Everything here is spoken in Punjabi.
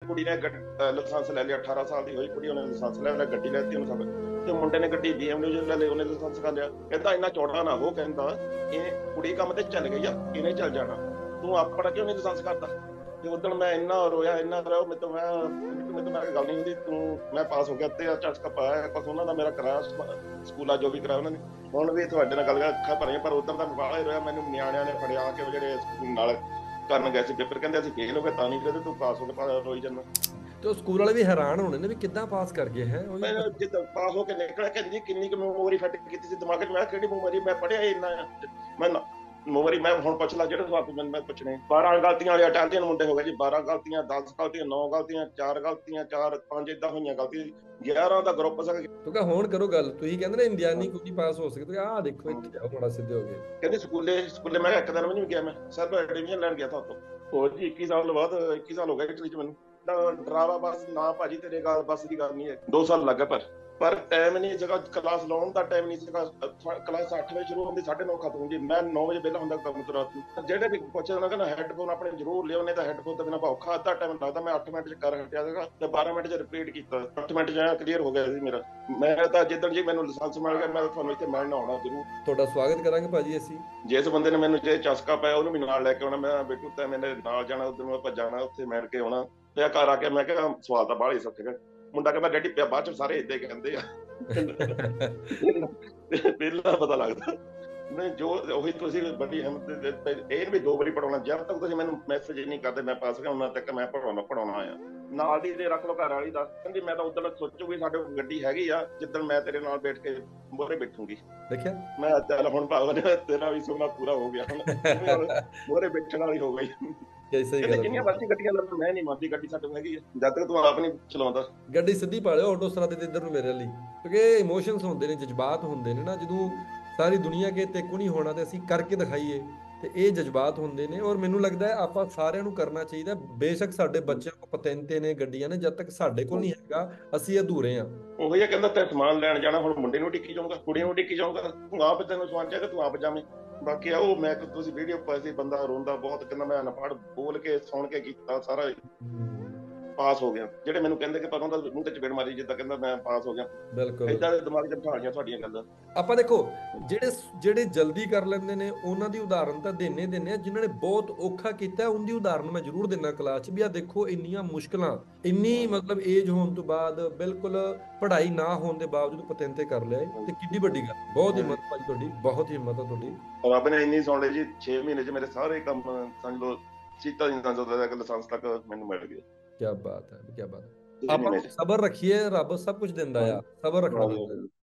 ਕੁੜੀ ਨੇ ਲਾਇਸੈਂਸ ਲੈ ਲਿਆ, 18 ਸਾਲ ਦੀ ਹੋਈ ਕੁੜੀ, ਉਹਨੇ ਲਾਇਸੈਂਸ ਲੈ ਲਿਆ, ਗੱਡੀ ਲੈਤੀ ਉਹਨੇ ਸਭ, ਤੇ ਮੁੰਡੇ ਨੇ ਗੱਡੀ BMW ਲੈ ਲਈ, ਉਹਨੇ ਲਾਇਸੈਂਸ ਕਰ ਲਿਆ। ਕਹਿੰਦਾ ਇੰਨਾ ਚੌੜਾ ਨਾ ਹੋ, ਕਹਿੰਦਾ ਇਹ ਕੁੜੀ ਕੰਮ ਤੇ ਚੱਲ ਗਈ ਆ, ਇਹਨੇ ਚੱਲ ਜਾਣਾ, ਤੂੰ ਆਪਣਾ ਕਿਉਂ ਨਹੀਂ ਲਾਇਸੈਂਸ ਕਰਦਾ। ਤੇ ਉਦੋਂ ਮੈਂ ਇੰਨਾ ਰੋਇਆ, ਇੰਨਾ ਰੋਇਆ, ਮੈਂ ਤਾਂ ਮੈਂ ਗੱਲ ਨਹੀਂ ਹੁੰਦੀ, ਤੂੰ ਮੈਂ ਪਾਸ ਹੋ ਗਿਆ ਤੇ ਝਟਕਾ ਪਾਇਆ ਕੁਛ ਉਹਨਾਂ ਦਾ, ਮੇਰਾ ਕਰਾਇਆ ਸਕੂਲਾਂ ਜੋ ਵੀ ਕਰਾਇਆ ਉਹਨਾਂ ਨੇ। ਹੁਣ ਵੀ ਤੁਹਾਡੇ ਨਾਲ ਗੱਲ ਅੱਖਾਂ ਭਰੀਆਂ, ਪਰ ਉਦੋਂ ਤਾਂ ਵਾਲਾ ਹੀ ਰੋਇਆ। ਮੈਨੂੰ ਨਿਆਣਿਆਂ ਨੇ ਫੜਿਆ ਕੇ, ਜਿਹੜੇ ਨਾਲ ਕਰਨ ਗਏ ਸੀ ਪੇਪਰ, ਕਹਿੰਦੇ ਅਸੀਂ ਫੇਲ ਹੋ ਗਏ ਤਾਂ ਨਹੀਂ ਕਹਿੰਦੇ ਤੂੰ ਪਾਸ ਹੋ ਕੇ ਰੋਈ ਜਾਂਦਾ। ਤੇ ਉਹ ਸਕੂਲ ਵਾਲੇ ਵੀ ਹੈਰਾਨ ਹੋਣੇ ਨੇ ਵੀ ਕਿੱਦਾਂ ਪਾਸ ਕਰ ਗਏ ਹੈ। ਉਹ ਵੀ ਮੈਂ ਜਿੱਦਾਂ ਪਾਸ ਹੋ ਕੇ ਨਿਕਲਿਆ, ਕਹਿੰਦੀ ਕਿੰਨੀ ਕੁ ਮੈਮੋਰੀ ਫਿੱਟ ਕੀਤੀ ਸੀ ਦਿਮਾਗ 'ਚ। ਮੈਂ ਕਿਹੜੀ ਮੈਮੋਰੀ, ਮੈਂ ਪੜ੍ਹਿਆ ਇੰਨਾ ਮੈਂ ਮੈਮੋਰੀ। ਮੈਂ ਹੁਣ ਪੁੱਛ ਲਾ ਜਿਹੜੇ ਸਵਾਲ ਮੈਨੂੰ ਮੈਂ ਪੁੱਛਣੇ। 12 ਗਲਤੀਆਂ ਵਾਲੇ ਇਟਾਲੀਅਨ ਮੁੰਡੇ ਹੋ ਗਏ ਜੀ, 12 ਗਲਤੀਆਂ, 10 ਗਲਤੀਆਂ, 9 ਗਲਤੀਆਂ, 4 ਗਲਤੀਆਂ, 4 5 ਏਦਾਂ ਹੋਈਆਂ ਗਲਤੀਆਂ। 11 ਦਾ ਗਰੁੱਪ ਸੀ। ਤੂੰ ਕਹ ਹੁਣ ਕਰੋ ਗੱਲ, ਤੁਸੀਂ ਕਹਿੰਦੇ ਨੇ ਇੰਡੀਆਨੀ ਕੋਈ ਪਾਸ ਹੋ ਸਕਦੇ, ਆਹ ਦੇਖੋ ਇੱਥੇ ਆਓ ਥੋੜਾ ਸਿੱਧੇ ਹੋ ਗਏ। ਕਹਿੰਦੇ ਸਕੂਲੇ ਮੈਂ ਇੱਕ ਦਿਨ ਵੀ ਨਹੀਂ ਗਿਆ, ਮੈਂ ਸਿਰਫ ਐਡਮਿਸ਼ਨ ਲੈਣ ਗਿਆ ਤਾਂ ਉੱਥੋਂ। ਹੋਰ ਜੀ 21 ਸਾਲ ਬਾਅਦ, 21 ਸਾਲ ਹੋ ਗਏ ਇਟਲੀ 'ਚ ਮੈਨੂੰ। ਡਰਾਵਾ ਬਸ ਨਾ ਭਾਜੀ, ਤੇਰੇ ਗੱਲ ਬਸ ਦੀ ਗੱਲ ਨਹੀਂ ਹੈ। 2 ਸਾਲ ਲੱਗਾ ਪਰ ਟਾਈਮ ਨਹੀਂ ਜਗ੍ਹਾ, ਕਲਾਸ ਲਾਉਣ ਦਾ ਟਾਈਮ ਨਹੀਂ ਸੀਗਾ। ਕਲਾਸ 8 ਵਜੇ ਸ਼ੁਰੂ ਹੁੰਦੀ, 9:30 ਖਤਮ ਹੁੰਦੀ। ਮੈਂ 9 ਵਜੇ ਵਿਹਲਾ ਹੁੰਦਾ ਕੰਮ ਤੋਂ ਰਾਤ ਨੂੰ। ਜਿਹੜੇ ਵੀ ਪੁੱਛਦੇ ਉਹਨਾਂ ਕਹਿੰਦਾ ਹੈੱਡਫੋਨ ਆਪਣੇ ਜ਼ਰੂਰ ਲਿਓ, ਨਹੀਂ ਤਾਂ ਹੈੱਡਫੋਨ ਤੋਂ ਬਿਨਾਂ ਔਖਾ। ਅੱਧਾ ਟਾਈਮ ਲੱਗਦਾ, ਮੈਂ 8 ਮਿੰਟ 'ਚ ਕਰ ਹਟਿਆ ਸੀਗਾ ਤੇ 12 ਮਿੰਟ 'ਚ ਰਿਪੀਟ ਕੀਤਾ। 8 ਮਿੰਟ 'ਚ ਕਲੀਅਰ ਹੋ ਗਿਆ ਸੀ ਮੇਰਾ। ਮੈਂ ਤਾਂ ਜਿੱਦਣ ਜੀ ਮੈਨੂੰ ਲਾਇਸੈਂਸ ਮਿਲ ਗਿਆ, ਮੈਂ ਤੁਹਾਨੂੰ ਇੱਥੇ ਮਿਲਣ ਆਉਣਾ ਜ਼ਰੂਰ। ਤੁਹਾਡਾ ਸਵਾਗਤ ਕਰਾਂਗੇ ਭਾਜੀ ਅਸੀਂ। ਜਿਸ ਬੰਦੇ ਨੇ ਮੈਨੂੰ ਜੇ ਚਸਕਾ ਪਾਇਆ ਉਹਨੂੰ ਵੀ ਨਾਲ ਲੈ ਕੇ ਆਉਣਾ। ਮੈਂ ਬੇਟੂ ਤਾਂ ਮੇਰੇ ਨਾਲ ਜਾਣਾ, ਉੱਧਰ ਨੂੰ ਆਪਾਂ ਜਾਣਾ, ਉੱਥੇ ਮਿਲ ਕੇ ਆਉਣਾ। ਤੇ ਘਰ ਆ ਕੇ ਮੈਂ ਕਿਹਾ ਸਵਾਲ ਤਾਂ ਬਾਹਲਾ ਹੀ ਸੌਖੇ ਗਏ। ਮੁੰਡਾ ਕਹਿੰਦਾ ਡੈਡੀ ਪਿਆ, ਬਾਅਦ 'ਚ ਸਾਰੇ ਏਦਾਂ ਹੀ ਕਹਿੰਦੇ ਆ। ਪਹਿਲਾਂ ਪਤਾ ਲੱਗਦਾ ਨਹੀਂ ਜੋ ਉਹੀ। ਤੁਸੀਂ ਬੜੀ ਹਿੰਮਤ, ਇਹ ਵੀ 2 ਵਾਰੀ ਪੜਾਉਣਾ। ਜਦ ਤੱਕ ਤੁਸੀਂ ਮੈਨੂੰ ਮੈਸੇਜ ਨਹੀਂ ਕਰਦੇ ਮੈਂ ਪਾਸ ਗਿਆ, ਉਹਨਾਂ ਤੱਕ ਮੈਂ ਪੜਾਉਣਾ ਆਇਆ। ਨਾਲ ਦੀ ਰੱਖ ਲਓ ਘਰ ਵਾਲੀ ਦਾ। ਕਹਿੰਦੀ ਮੈਂ ਤਾਂ ਉਦੋਂ ਸੋਚੂਗੀ ਸਾਡੇ ਕੋਲ ਗੱਡੀ ਹੈਗੀ ਆ, ਜਿੱਦਣ ਮੈਂ ਤੇਰੇ ਨਾਲ ਬੈਠ ਕੇ ਮੋਹਰੇ ਬੈਠੂਗੀ। ਦੇਖਿਆ ਮੈਂ ਚੱਲ ਹੁਣ ਭਾਵ ਨੇ ਤੇਰਾ ਵੀ ਸੁਪਨਾ ਪੂਰਾ ਹੋ ਗਿਆ, ਹੁਣ ਮੋਹਰੇ ਬੈਠਣ ਵਾਲੀ ਹੋ ਗਈ। ਸਹੀ ਕਹਿੰਦੇ ਗੱਲ ਜਿੰਨੀਆਂ ਮਰਜ਼ੀ ਗੱਡੀਆਂ ਲੈ, ਮੈਂ ਨਹੀਂ ਮੰਨਦੀ ਗੱਡੀ ਸਾਡੇ ਕੋਲ ਹੈਗੀ ਆ, ਜਦ ਤੱਕ ਤੂੰ ਆਪ ਨਹੀਂ ਚਲਾਉਂਦਾ। ਗੱਡੀ ਸਿੱਧੀ ਪਾ ਲਿਓ ਆਟੋ ਸਰਾ ਦੇ ਇੱਧਰ ਨੂੰ ਮੇਰੇ ਲਈ, ਕਿਉਂਕਿ ਇਮੋਸ਼ਨਸ ਹੁੰਦੇ ਨੇ, ਜਜ਼ਬਾਤ ਹੁੰਦੇ ਨੇ ਨਾ। ਜਦੋਂ ਸਾਰੀ ਦੁਨੀਆ ਕੇ ਤੇ ਨਹੀਂ ਹੋਣਾ ਤੇ ਅਸੀਂ ਕਰਕੇ ਦਿਖਾਈਏ, ਤੇ ਇਹ ਜਜ਼ਬਾਤ ਹੁੰਦੇ ਨੇ। ਔਰ ਮੈਨੂੰ ਲੱਗਦਾ ਹੈ ਆਪਾਂ ਸਾਰਿਆਂ ਨੂੰ ਕਰਨਾ ਚਾਹੀਦਾ। ਬੇਸ਼ੱਕ ਸਾਡੇ ਬੱਚਿਆਂ ਕੋਲ ਪਤੈਂਤੇ ਨੇ, ਗੱਡੀਆਂ ਨੇ, ਜਦ ਤੱਕ ਸਾਡੇ ਕੋਲ ਨਹੀਂ ਹੈਗਾ ਅਸੀਂ ਅਧੂਰੇ ਆ। ਉਹੀ ਕਹਿੰਦਾ ਤੇ ਸਮਾਨ ਲੈਣ ਜਾਣਾ, ਹੁਣ ਮੁੰਡੇ ਨੂੰ ਟਿੱਕੀ ਜਾਊਗਾ, ਕੁੜੀ ਨੂੰ ਟਿੱਕੀ ਜਾਊਗਾ, ਤੂੰ ਆਪ ਤੈਨੂੰ ਸਮਾਨ ਚਾਹੀਦਾ ਤੂੰ ਆਪ ਜਾਵੇਂ। ਬਾਕੀ ਉਹ ਮੈਂ ਤੁਸੀਂ ਵੀਡੀਓ ਪਾਈ ਸੀ, ਬੰਦਾ ਰੋਂਦਾ ਬਹੁਤ, ਕਹਿੰਦਾ ਮੈਂ ਅਨਪੜ੍ਹ ਬੋਲ ਕੇ ਸੁਣ ਕੇ ਕੀਤਾ ਸਾਰਾ ਪਾਸ ਹੋ ਗਿਆ। ਜਿਹੜੇ ਮੈਨੂੰ ਕਹਿੰਦੇ ਕਿ ਪਰ ਉਹਦਾ ਮੂੰਹ ਤੇ ਚਪੇੜ ਮਾਰੀ, ਜਿੱਦਾਂ ਕਹਿੰਦਾ ਮੈਂ ਪਾਸ ਹੋ ਗਿਆ। ਬਿਲਕੁਲ। ਏਦਾਂ ਦੇ ਦਿਮਾਗ 'ਚ ਬਿਠਾ ਲਈਆਂ ਤੁਹਾਡੀਆਂ ਗੱਲਾਂ। ਆਪਾਂ ਦੇਖੋ ਜਿਹੜੇ ਜਲਦੀ ਕਰ ਲੈਂਦੇ ਨੇ ਉਹਨਾਂ ਦੀ ਉਦਾਹਰਨ ਤਾਂ ਦਿੰਨੇ ਆ, ਜਿਨ੍ਹਾਂ ਨੇ ਬਹੁਤ ਔਖਾ ਕੀਤਾ ਉਹਦੀ ਉਦਾਹਰਨ ਮੈਂ ਜ਼ਰੂਰ ਦਿੰਦਾ ਕਲਾਸ 'ਚ ਵੀ। ਆ ਦੇਖੋ ਇੰਨੀਆਂ ਮੁਸ਼ਕਲਾਂ, ਇੰਨੀ ਮਤਲਬ ਏਜ ਹੋਣ ਤੋਂ ਬਾਅਦ, ਬਿਲਕੁਲ ਪੜ੍ਹਾਈ ਨਾ ਹੋਣ ਦੇ ਬਾਵਜੂਦ ਪਤੈਂਤੇ ਕਰ ਲਿਆ ਤੇ ਕਿੰਨੀ ਵੱਡੀ ਗੱਲ। ਬਹੁਤ ਹਿੰਮਤ ਭਾਜੀ ਤੁਹਾਡੀ, ਬਹੁਤ ਹਿੰਮਤ ਆ ਤੁਹਾਡੀ। ਰੱਬ ਨੇ ਇੰਨੀ ਸੁਣ ਲਈ ਜੀ, 6 ਮਹੀਨੇ 'ਚ ਮੇਰੇ ਸਾਰੇ ਕੰਮ ਸਮਝ ਲਓ ਸੀਤਾ ਜੀ ਦਾ ਲਾਇਸੈਂਸ ਤੱਕ ਮੈਨੂੰ ਮਿਲ ਗਿਆ। ਕੀ ਬਾਤ ਹੈ, ਕੀ ਬਾਤ ਹੈ। 6 ਆਪਾਂ ਮਹੀਨੇ ਨੂੰ 'ਚ। ਸਬਰ ਰੱਖੀਏ, ਰੱਬ ਸਭ ਕੁਝ ਦਿੰਦਾ ਆ, ਸਬਰ ਰੱਖਣਾ ਪੈਂਦਾ।